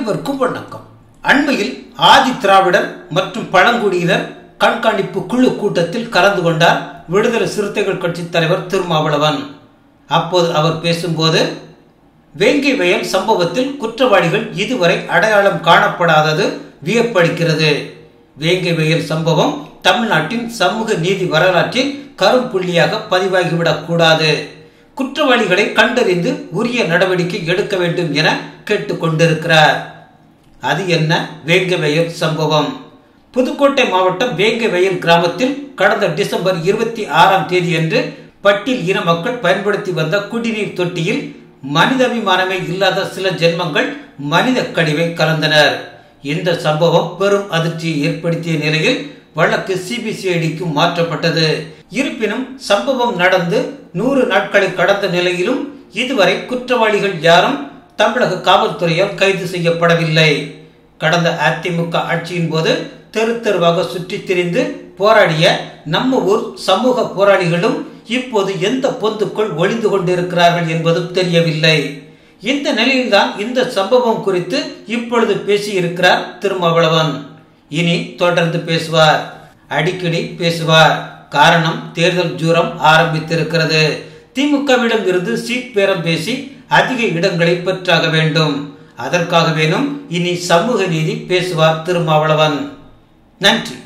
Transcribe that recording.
அனைவருக்கும் வணக்கம். அண்மையில் ஆதி திராவிடர் மற்றும் பழங்குடியினர் கண்காணிப்பு குழு கூட்டத்தில் கலந்து கொண்டார் விடுதலை சிறுத்தைகள் கட்சி தலைவர் திருமாவளவன். அப்போது அவர் பேசும்போது, வேங்கை வயல் சம்பவத்தில் குற்றவாளிகள் இதுவரை அடையாளம் காணப்படாதது வியப்பளிக்கிறது. வேங்கை வயல் சம்பவம் தமிழ்நாட்டின் சமூக நீதி வரலாற்றில் கரும்புள்ளியாக பதிவாகிவிடக் கூடாது. குற்றவாளிகளை கண்டறிந்து உரிய நடவடிக்கை எடுக்க வேண்டும் என கேட்டுக்கொண்டிருக்கிறார். அது என்ன வேங்கை வயல் சம்பவம்? புதுக்கோட்டை மாவட்டம் வேங்கை வயல் கிராமத்தில் கடந்த டிசம்பர் 26ஆம் தேதியன்று பட்டியல் இன மக்கள் பயன்படுத்தி வந்த குடிநீர் தொட்டியில் மனிதாபிமானமே இல்லாத சில ஜென்மங்கள் மனித கழிவை கலந்தனர். இந்த சம்பவம் பெரும் அதிர்ச்சியை ஏற்படுத்திய நிலையில் வழக்கு சிபிசிஐடிக்கு மாற்றப்பட்டது. இருப்பினும் சம்பவம் நடந்து 100 நாட்களை கடந்த நிலையிலும் இதுவரை குற்றவாளிகள் யாரும் தமிழக காவல்துறையால் கைது செய்யப்படவில்லை. கடந்த அதிமுக ஆட்சியின் போது தெரு தெருவாக சுற்றி திரிந்து போராடிய நம்ம ஊர் சமூக போராளிகளும் இப்போது எந்த பொந்துக்குள் ஒளிந்து கொண்டிருக்கிறார்கள் என்பதும் தெரியவில்லை. இந்த நிலையில்தான் இந்த சம்பவம் குறித்து இப்பொழுது பேசியிருக்கிறார் திருமாவளவன். இனி தொடர்ந்து பேசுவார், அடிக்கடி பேசுவார். காரணம், தேர்தல் ஜூரம் ஆரம்பித்திருக்கிறது. திமுகவிடம் இருந்து சீட் பேரம் பேசி அதிக இடங்களை பெற்றாக வேண்டும். அதற்காக வேணும் இனி சமூக நீதி பேசுவார் திருமாவளவன். நன்றி.